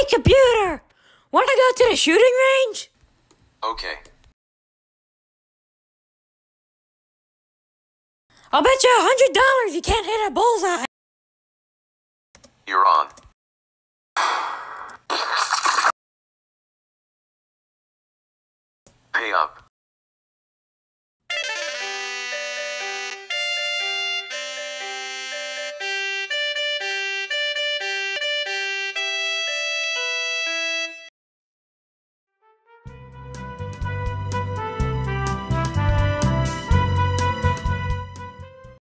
Hey, computer! Wanna go to the shooting range? Okay. I'll bet you $100 you can't hit a bullseye. You're on. Pay up.